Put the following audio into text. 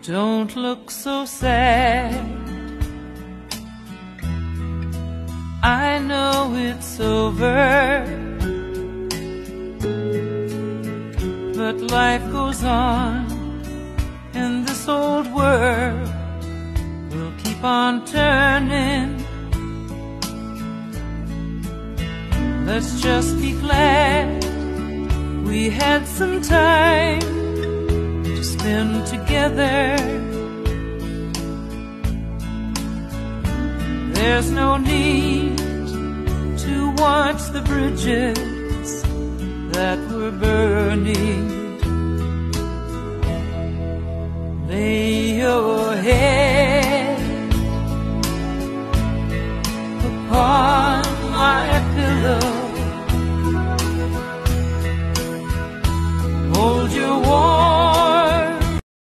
Don't look so sad. I know it's over, but life goes on, and this old world will keep on turning. Let's just be glad we had some time to spend together. There's no need to watch the bridges that were burning. Lay your head